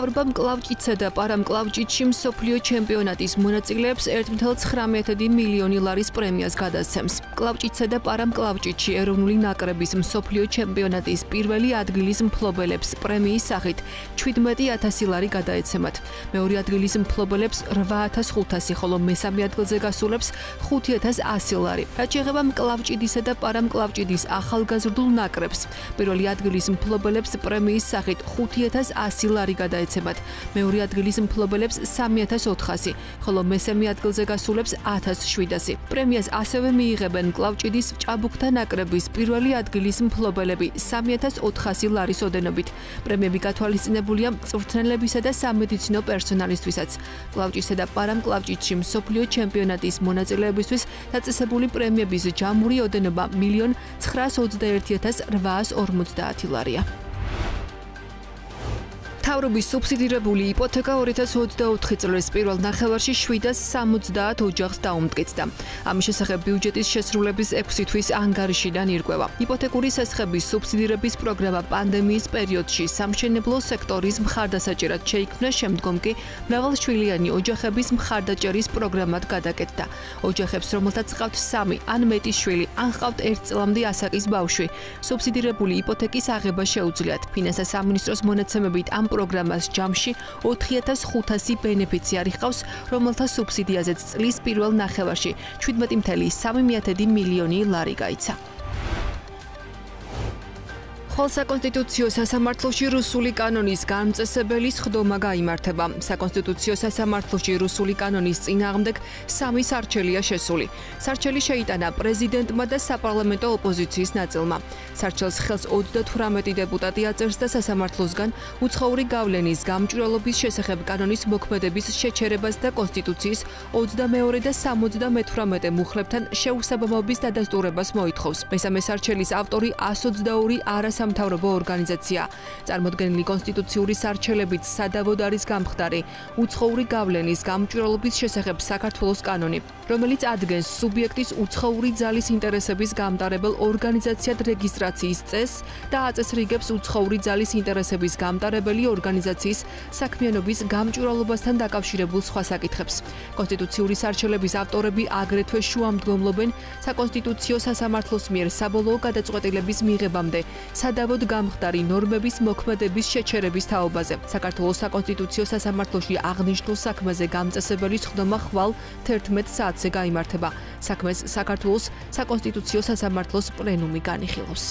მთავრობამ კლავჭიდსა და პარამკლავჭიდში მსოფლიო ჩემპიონატის მონაწილეებს 1,19 მილიონი ლარის პრემიას გადასცემს. კლავჭიდსა და პარამკლავჭიდში ეროვნული ნაკრების მსოფლიო ჩემპიონატის პირველი ადგილის მფლობელებს პრემიის სახით 17,000 ლარი გადაეცემათ. მეორე ადგილის მფლობელებს 8,500, ხოლო მესამე ადგილზე გასულებს 5,100 ლარი. რაც შეეხება კლავჭიდისა და პარამკლავჭიდის ახალგაზრდულ ნაკრებს, პირველი ადგილის მფლობელებს პრემიის სახით 5,100 ლარი გადაეცემათ. მეორე ადგილის მფლობელებს 3,400, ხოლო მესამე ადგილზე გასულებს 1,700. პრემიას ასევე მიიღებენ კლავჭიდის ჭაბუკთა ნაკრების პირველი ადგილის მფლობელები 3,400 ლარის ოდენობით. პრემიები გათვალისწინებულია მწვრთნელებისა და სამედიცინო პერსონალისთვისაც. კლავჭისა და პარამკლავჭიდში მსოფლიო ჩემპიონატის მონაწილეებისთვის დაწესებული პრემიების ჯამური ოდენობა 1,921,850 ლარია. მთავრობის სუბსიდირებული იპოთეკა 2024 წლის პირველ ნახევარში 770 ოჯახს დაუმტკიცდა. ამის შესახებ ბიუჯეტის შესრულების 6 თვის ანგარიშიდან ირკვევა. იპოთეკური სასხების სუბსიდირების პროგრამა პანდემიის პერიოდში სამშენებლო სექტორის მხარდასაჭერად შეიქმნა, შემდგომ კი მრავალშვილიანი ოჯახების მხარდაჭერის პროგრამად გადაკეთდა. ოჯახებს, რომელთაც ჰყავთ 3 ან მეტი შვილი, ან ჰყავთ 1 წლამდე ასაკის ბავშვი, სუბსიდირებული იპოთეკის აღება შეუძლიათ. ფინანსთა სამინისტროს მონაცემებით ამ პროგრამას ჯამში 4,500 ბენეფიციარი ჰყავს, რომელთა სუბსიდიაზეც წლის პირველ ნახევარში 17,3 მილიონი ლარი გაიცა. ხოლსაკონსტიტუციო სასამართლოში რუსული კანონის განმწესებელი სხდომა გაიმართება. საკონსტიტუციო სასამართლოში რუსული კანონის წინააღმდეგ 3 სარჩელია შესული. სარჩელი შეიტანა პრეზიდენტმა და საპარლამენტო ოპოზიციის ნაწილმა. სარჩელს ხელს 38 დეპუტატი აწერს და სასამართლოსგან უცხოური გავლენის გამჭვირვალობის შესახებ კანონის მოქმედების შეჩერებას და კონსტიტუციის 22 და 78 მუხლებთან შეუსაბამობის დადასტურებას მოითხოვს. მესამე სარჩელის ავტორი 122 არასამთავრობო ორგანიზაცია. წარმოდგენილი კონსტიტუციური სარჩელებით სადავოდ არის გამხდარი უცხოური გავლენის გამჭვირვალობის შესახებ საქართველოს კანონი, რომელიც ადგენს სუბიექტის უცხოური ძალის ინტერესების გამტარებელ ორგანიზაციად რეგისტრაციის წესს და აწესრიგებს უცხოური ძალის ინტერესების გამტარებელი ორგანიზაციის საქმიანობის გამჭვირვალობასთან დაკავშირებულ სხვა საკითხებს. კონსტიტუციური სარჩელების ავტორები აგრეთვე შუამდგომლობენ საკონსტიტუციო სასამართლოს მიერ საბოლოო გადაწყვეტილების მიღებამდე სადავოდ გამხდარი ნორმების მოქმედების შეჩერების თაობაზე. საქართველოს საკონსტიტუციო სასამართლოში აღნიშნულ საქმეზე გამწესებელი სხდომა ხვალ 11 საათზე გაიმართება. საქმეს საქართველოს საკონსტიტუციო სასამართლოს პლენუმი განიხილავს.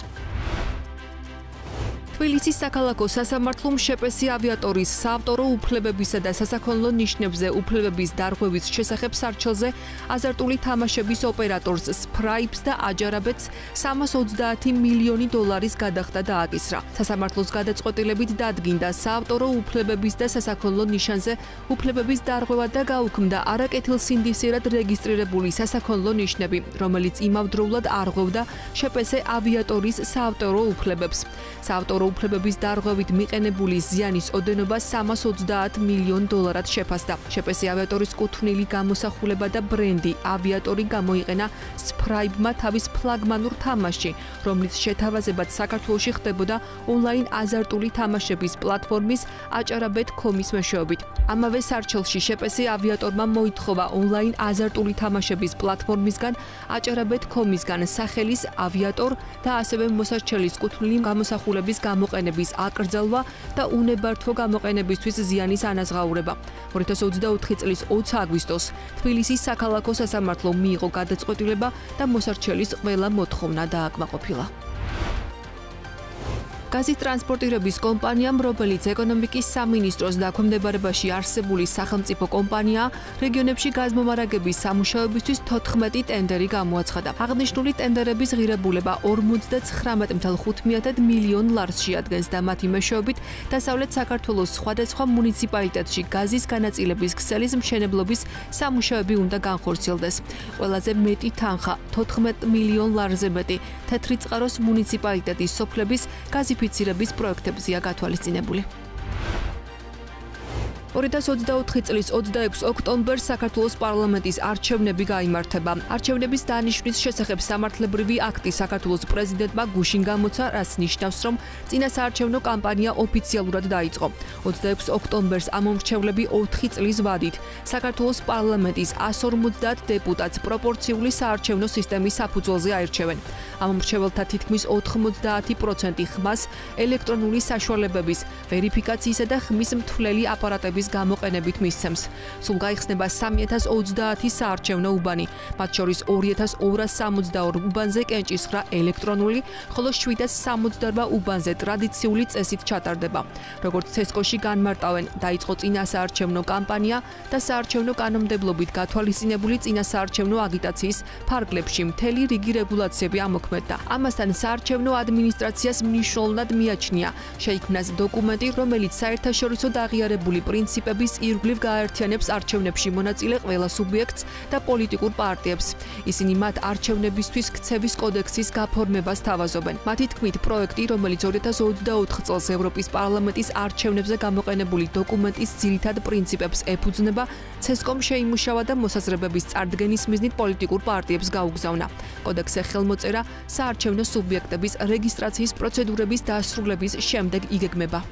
თბილისის საქალაქო სასამართლომ შეპესი ავიატორის საავტორო უფლებებისა და სასაქონლო ნიშნებზე უფლებების დარღვევის შესახებ სარჩელზე აზარტული თამაშების ოპერატორს Spribe-ს და აჯარაბეთს 320 მილიონი დოლარის გადახდა დააკისრა. სასამართლოს გადაწყვეტილებით დადგინდა საავტორო უფლებების და სასაქონლო ნიშანზე უფლებების დარღვევა და გაუქმდა არაკეთილსინდისიერად რეგისტრირებული სასაქონლო ნიშნები, რომელიც იმავდროულად არღვევდა შეპესე ავიატორის საავტორო უფლებებს. საავტორო უფლებების დარღვევით მიყენებული ზიანის ოდენობა 330 მილიონ დოლარად შეფასდა. შეპესი ავიატორის კუთვნილი გამოსახულება და ბრენდი ავიატორი გამოიყენა Spribe-მა თავის ფლაგმანურ თამაშში, რომლის შეთავაზებაც საქართველოში ხდებოდა ონლაინ აზარტული თამაშების პლატფორმის acarabet.com-ის მეშვეობით. ამავე სარჩელში შეპესი ავიატორმა მოითხოვა ონლაინ აზარტული თამაშების პლატფორმისგან acarabet.com-ისგან სახელის ავიატორ და ასევე მოსარჩელის კუთვნილი გამოსახულების გამოყენების აკრძალვა და უნებართვო გამოყენებისთვის ზიანის ანაზღაურება. 2024 წლის 20 აგვისტოს თბილისის საქალაქო სასამართლომ მიიღო გადაწყვეტილება და მოსარჩელის ყველა მოთხოვნა დააკმაყოფილა. გაზის ტრანსპორტირების კომპანიამ, რომელიც ეკონომიკის სამინისტროს დაქვემდებარებაში არსებული სახელმწიფო კომპანიაა, რეგიონებში გაზმომარაგების სამუშაოებისთვის 14 ტენდერი გამოაცხადა. აღნიშნული ტენდერების ღირებულება 59,5 მილიონ ლარს შეადგენს და მათი მეშვეობით დასავლეთ საქართველოს სხვადასხვა მუნიციპალიტეტში გაზის განაწილების ქსელის მშენებლობის სამუშაოები უნდა განხორციელდეს. ყველაზე მეტი თანხა 14 მილიონ ლარზე მეტი თეთრიწყაროს მუნიციპალიტეტის სოფლების გაზიფიცირების პროექტებზეა გათვალისწინებული. 2024 წლის 26 ოქტომბერს საქართველოს პარლამენტის არჩევნები გაიმართება. არჩევნების დანიშვნის შესახებ სამართლებრივი აქტი საქართველოს პრეზიდენტმა გუშინ გამოცა, რაც ნიშნავს, რომ წინასაარჩევნო კამპანია ოფიციალურად დაიწყო. 26 ოქტომბერს ამომრჩევლები 4 წლის ვადით საქართველოს პარლამენტის 150 დეპუტატს პროპორციული საარჩევნო სისტემის საფუძველზე აირჩევენ. ამომრჩეველთა თითქმის 90% ხმას ელექტრონული საშუალებების, ვერიფიკაციისა და ხმის მთვლელი აპარატების გამოყენებით მისცემს. სულ გაიხსნება 3030 საარჩევნო უბანი, მათ შორის 2262 უბანზე კენჭისხრა ელექტრონული, ხოლო 768 უბანზე ტრადიციული წესით ჩატარდება. როგორც ცესკოში განმარტავენ, დაიწყო წინასაარჩევნო კამპანია და საარჩევნო კანონმდებლობით გათვალისწინებული წინასაარჩევნო აგიტაციის ფარგლებში მთელი რიგი რეგულაციები ამოქმედდა. ამასთან საარჩევნო ადმინისტრაციას მნიშვნელოვნად მიაჩნია შეიქმნას დოკუმენტი, რომელიც საერთაშორისო აღიარებული პრინციპების ირგვლივ გააერთიანებს არჩევნებში მონაწილე ყველა სუბიექტს და პოლიტიკურ პარტიებს. ისინი მათ არჩევნებისთვის ქცევის კოდექსის გაფორმებას თავაზობენ. მათი თქმით, პროექტი, რომელიც 2024 წელს ევროპის პარლამენტის არჩევნებზე გამოყენებული დოკუმენტის ძირითად პრინციპებს ეფუძნება, ცესკომ შეიმუშავა და მოსაზრებების წარდგენის მიზნით პოლიტიკურ პარტიებს გაუგზავნა. კოდექსზე ხელმოწერა საარჩევნო სუბიექტების რეგისტრაციის პროცედურების დასრულების შემდეგ იგეგმება.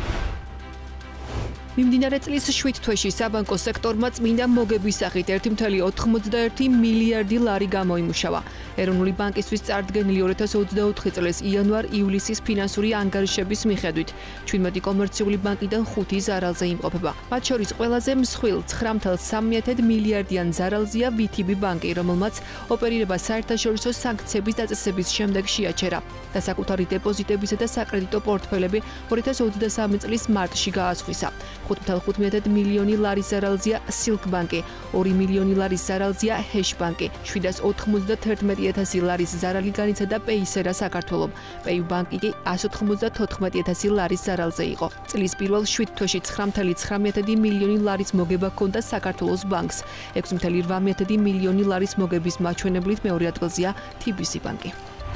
მიმდინარე წლის 7 თვეში საბანკო სექტორმა წმინდა მოგების სახით 1.91 მილიარდი ლარი გამოიმუშავა. ეროვნული ბანკისთვის წარდგენილი 2024 წლის იანვარ-ივლისის ფინანსური ანგარიშების მიხედვით 17 კომერციული ბანკიდან 5 ზარალზე იმყოფება. მათ შორის ყველაზე მსხვილ 9.3 მილიარდიან ზარალზეა VTB ბანკი, რომელმაც ოპერირება საერთაშორისო სანქციების დაწესების შემდეგ შეაჩერა და საკუთარი დეპოზიტებისა და საკრედიტო პორტფელები 2023 წლის მარტში გაასხვისა. 5.5 მილიონი ლარის ზარალზეა Silk ბანკი, 2 მილიონი ლარის ზარალზეა Hesh ბანკი, 791.000 ლარის ზარალი განიცადა Paysera საქართველომ. Pay ბანკი კი 194.000 ლარის ზარალზე იყო. წლის პირველ 7 თვეში 9.9 მილიონი ლარის მოგება ჰქონდა საქართველოს ბანკს. 6.8 მილიონი ლარის მოგების მაჩვენებლით მეორე ადგილზეა TBC ბანკი.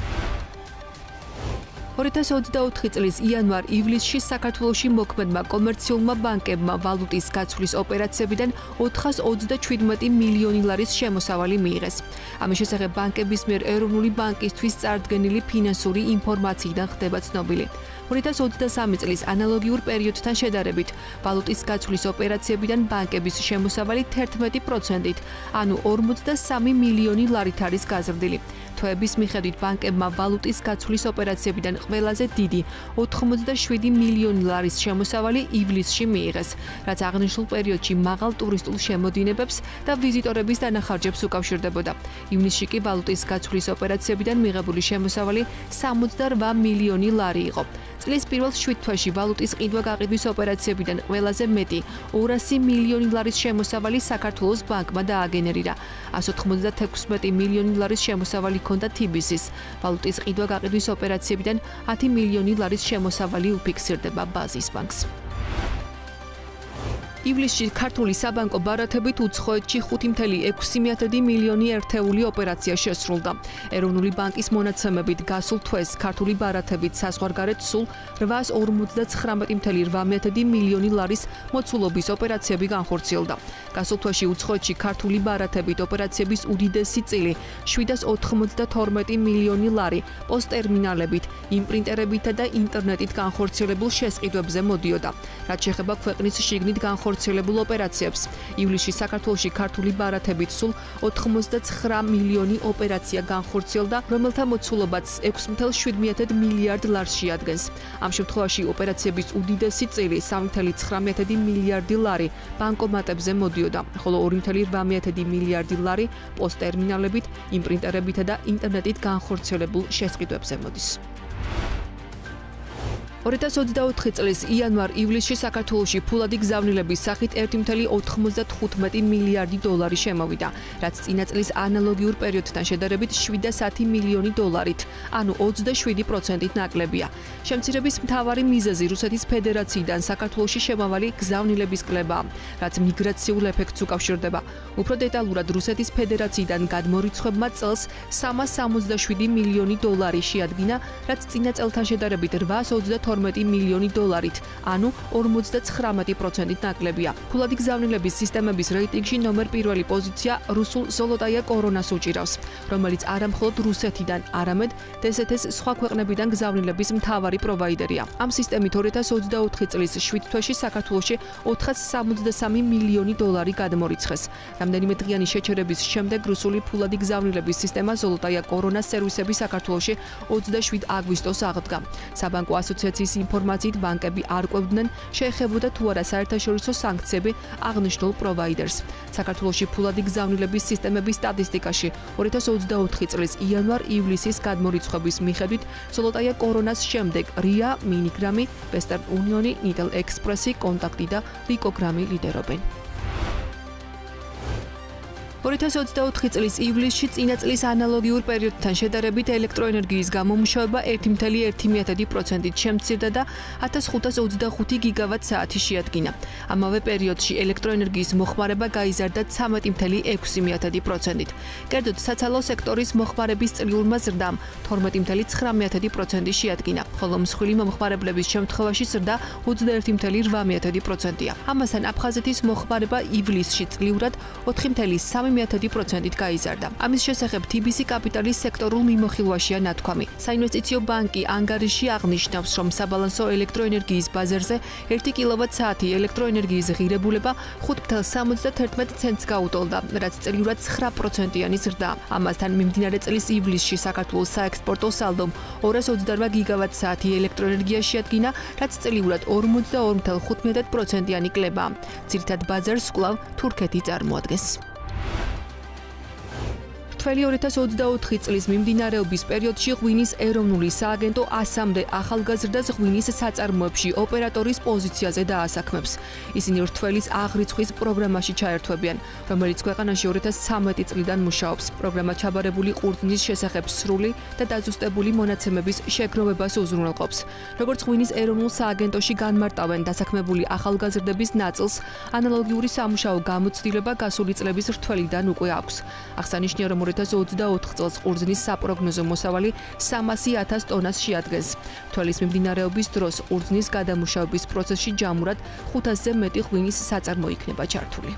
2024 წლის იანვარ-ივლისში საქართველოში მოქმედმა კომერციულმა ბანკებმა ვალუტის გაცვლის ოპერაციებიდან 427 მილიონი ლარის შემოსავალი მიიღეს. ამის შესახებ ბანკების მიერ ეროვნული ბანკისთვის წარდგენილი ფინანსური ინფორმაციიდან ხდება ცნობილი. 2023 წლის ანალოგიურ პერიოდთან შედარებით ვალუტის გაცვლის ოპერაციებიდან ბანკების შემოსავალი 11%-ით, ანუ 43 მილიონი ლარით არის გაზრდილი. თვეების მიხედვით ბანკებმა ვალუტის გაცვლის ოპერაციებიდან ყველაზე დიდი 87 მილიონი ლარის შემოსავალი ივლისში მიიღეს, რაც აღნიშნულ პერიოდში მაღალ ტურისტულ შემოდინებებს და ვიზიტორების დანახარჯებს უკავშირდებოდა. ივნისში კი ვალუტის გაცვლის ოპერაციებიდან მიღებული შემოსავალი 68 მილიონი ლარი იყო. წლის პირველ 7 თვეში ვალუტის ყიდვა-გაყიდვის ოპერაციებიდან ყველაზე მეტი 200 მილიონი ლარის შემოსავალი საქართველოს ბანკმა დააგენერირა. 196 მილიონი ლარის შემოსავალი ჰქონდა TBC-ს. ვალუტის ყიდვა-გაყიდვის ოპერაციებიდან 10 მილიონი ლარის შემოსავალი უფიქსირდება ბაზის ბანკს. ივლისში ქართული საბანკო ბარათებით უცხოეთში 5.6 მილიონი ერთეული ოპერაცია შესრულდა. ეროვნული ბანკის მონაცემებით გასულ თვეს ქართული ბარათებით საზღვარგარეთ სულ 899.8 მილიონი ლარის მოცულობის ოპერაციები განხორციელდა. გასულ თვეში უცხოეთში ქართული ბარათებით ოპერაციების უდიდესი წილი 792 მილიონი ლარი პოსტერმინალებით, იმპრინტერებითა და ინტერნეტით განხორციელებულ შესყიდვებზე მოდიოდა. რაც შეეხება ქვეყნის შიგნით განხორციელებულ ოპერაციებს, ივლისში საქართველოში ქართული ბარათებით სულ 89 მილიონი ოპერაცია განხორციელდა, რომელთა მოცულობაც 6.7 მილიარდ ლარს შეადგენს. ამ შემთხვევაში ოპერაციების უდიდესი წილი 3.9 მილიარდი ლარი ბანკომატებზე მოდიოდა, ხოლო 2.8 მილიარდი ლარი პოსტერმინალებით, იმპრინტერებითა და ინტერნეტით განხორციელებულ შესყიდვებზე მოდის. 2024 წლის იანვარ-ივლისში საქართველოში ფულადი გზავნილების სახით 1.95 მილიარდი დოლარი შემოვიდა, რაც წინა წლის ანალოგიურ პერიოდთან შედარებით 710 მილიონი დოლარით, ანუ 27%-ით ნაკლებია. შემცირების მთავარი მიზეზი რუსეთის ფედერაციიდან საქართველოში შემავალი გზავნილების კლებაა, რაც მიგრაციულ ეფექტს უკავშირდება. უფრო დეტალურად რუსეთის ფედერაციიდან გადმორიცხვებმა წელს 367 მილიონი დოლარი შეადგინა, რაც წინა წელთან შედარებით 822 $12 მილიონი, ანუ 59%-ით ნაკლებია. ფულადი გზავნილების სისტემების რეიტინგში ნომერ პირველი პოზიცია რუსულ Zolotaye Koronas უჭირავს, რომელიც არა მხოლოდ რუსეთიდან, არამედ DSTS სხვა ქვეყნებიდან გზავნილების მთავარი პროვაიდერია. ამ სისტემით 2024 წლის 7 თვეში საქართველოში $473 მილიონი გადმორიცხეს. რამდენიმე დღიანი შეჩერების შემდეგ რუსული ფულადი გზავნილების სისტემა Zolotaye Koronas სერვისები საქართველოში 27 აგვისტოს აღდგა. საბანკო ასოციაციის ინფორმაციით ბანკები არ ყვებდნენ, შეეხებოდა თუ არა საერთაშორისო სანქციები აღნიშნულ პროვაიდერს. საქართველოში ფულადი გზავნილების სისტემების სტატისტიკაში 2024 წლის იანვარ-ივლისის გადმორიცხვების მიხედვით Zolotaye Koronas შემდეგ RIA, Minigram, Western Union, Nitel Express, Contact და Ricogram ლიდერობენ. 2024 წლის ივლისში წინა წლის ანალოგიურ პერიოდთან შედარებით ელექტროენერგიის გამომუშავება 1,1%-ით შემცირდა და 1525 გიგავატ-საათი შეადგინა. ამავე პერიოდში ელექტროენერგიის მოხმარება გაიზარდა 13,6%-ით. კერძოდ, საცალო სექტორის მოხმარების წლიურმა ზრდამ 12,9% შეადგინა, ხოლო მსხვილი მომხმარებლების შემთხვევაში ზრდა 21,8%-ია. ამასთან აფხაზეთის მოხმარება ივლისში წლიურად 4,3%-ით გაიზარდა. ამის შესახებ TBC კაპიტალის სექტორულ მიმოხილვაშია ნათქვამი. საინვესტიციო ბანკი ანგარიში აღნიშნავს, რომ საბალანსო ელექტროენერგიის ბაზარზე 1 კილოვატ-საათი ელექტროენერგიის ღირებულება 5.71 ცენტს გაუტოლდა, რაც წლიურად 9%-იანი ზრდაა. ამასთან მიმდინარე წლის ივლისში საქართველოს საექსპორტო სალდომ 228 გიგავატ-საათი ელექტროენერგია შეადგინა, რაც წლიურად 42.5%-იანი კლებაა. ძირითად ბაზარს კვლავ თურქეთი წარმოადგენს. თველი 2024 წლის მიმდინარეობის პერიოდში ღვინის ეროვნული სააგენტო 100-მდე ახალგაზრდას ღვინის საწარმოებში ოპერატორის პოზიციაზე დაასაქმებს. ისინი რთველის აღრიცხვის პროგრამაში ჩაერთვებიან, რომელიც ქვეყანაში 2013 წლიდან მუშაობს. პროგრამა ჩაბარებული ყურძნის შესახებ სრული და დაზუსტებული მონაცემების შეგროვებას უზრუნველყოფს. როგორც ღვინის ეროვნულ სააგენტოში განმარტავენ დასაქმებული ახალგაზრდების ნაწილს, ანალოგიური სამუშაო გამოცდილება გასული წლების რთველიდან უკვე აქვს. აღსანიშნავია, რომ 2024 წელს ყურძნის საპროგნოზო მოსავალი 300,000 ტონას შეადგენს. თვალის მიმდინარეობის დროს ყურძნის გადამუშავების პროცესში ჯამურად 500-ზე მეტი ღვინის საწარმო იქნება ჩართული.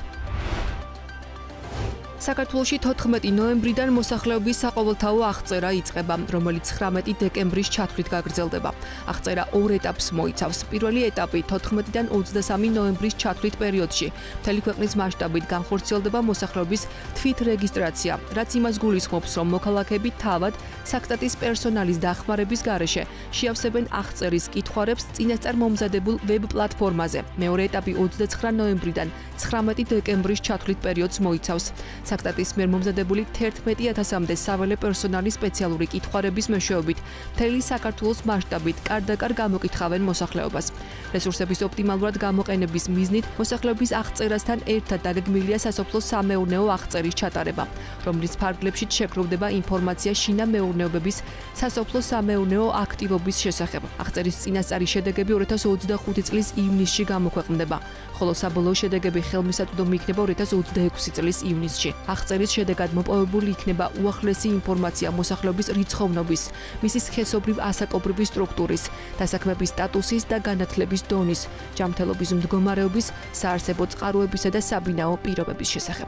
საქართველოში 14 ნოემბრიდან მოსახლეობის საყოველთაო აღწერა იწყება, რომელიც 19 დეკემბრის ჩათვლით გაგრძელდება. აღწერა ორ ეტაპს მოიცავს. პირველი ეტაპი 14-დან 23 ნოემბრის ჩათვლით პერიოდში მთელი ქვეყნის მასშტაბით განხორციელდება მოსახლეობის თვითრეგისტრაცია, რაც იმას გულისხმობს, რომ მოქალაქეები თავად საქსტატის პერსონალის დახმარების გარეშე შეავსებენ აღწერის კითხვარებს წინასწარ მომზადებულ ვებ პლატფორმაზე. მეორე ეტაპი 29 ნოემბრიდან 19 დეკემბრის ჩათვლით პერიოდს მოიცავს. საქსტატის მიერ მომზადებული 11,000-მდე საველე პერსონალის სპეციალური კითხვარების მეშვეობით მთელი საქართველოს მასშტაბით კარდაკარ გამოკითხავენ მოსახლეობას. რესურსების ოპტიმალურად გამოყენების მიზნით მოსახლეობის აღწერასთან ერთად დაგეგმილია სასოფლო-სამეურნეო აღწერის ჩატარება, რომლის ფარგლებშიც შეგროვდება ინფორმაცია შინა მეურნეობების სასოფლო-სამეურნეო აქტივობის შესახებ. აღწერის წინასწარი შედეგები 2025 წლის ივნისში გამოქვეყნდება, ხოლო საბოლოო შედეგები ხელმისაწვდომი იქნება 2026 წლის ივნისში. აღწერის შედეგად მოპოვებული იქნება უახლესი ინფორმაცია მოსახლეობის რიცხოვნობის, მისი სქესობრივ ასაკობრივი სტრუქტურის, დასაქმების სტატუსის და განათლების დონის, ჯანმრთელობის მდგომარეობის, საარსებო წყაროებისა და საბინაო პირობების შესახებ.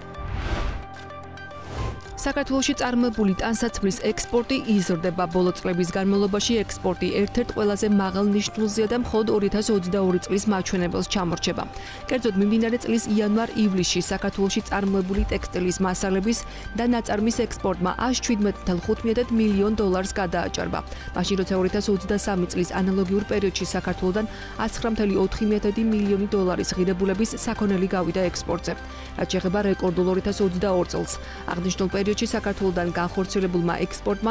საქართველოში წარმოებული ტანსაცმლის ექსპორტი იზრდება. ბოლო წლების განმავლობაში ექსპორტი ერთ-ერთ ყველაზე მაღალ ნიშნულზეა და მხოლოდ 2022 წლის მაჩვენებელს ჩამორჩება. კერძოდ, მიმდინარე წლის იანვარ-ივლისში საქართველოში წარმოებული ტექსტილის მასალების და ნაწარმის ექსპორტმა $117.5 მილიონ გადააჭარბა. მაშინ, როცა 2023 წლის ანალოგიურ პერიოდში საქართველოდან $109.4 მილიონი ღირებულების საქონელი გავიდა ექსპორტზე, რაც შეეხება რეკორდულ 2022 წელს. აღნიშნულ პერიოდში საქართველოდან განხორციელებულმა ექსპორტმა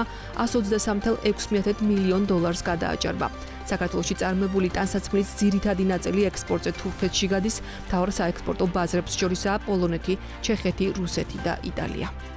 $123.6 მილიონ გადააჭარბა. საქართველოში წარმოებული ტანსაცმლის ძირითადი ნაწილი ექსპორტზე თურქეთში გადის, მთავარ საექსპორტო ბაზრებს შორისაა პოლონეთი, ჩეხეთი, რუსეთი და იტალია.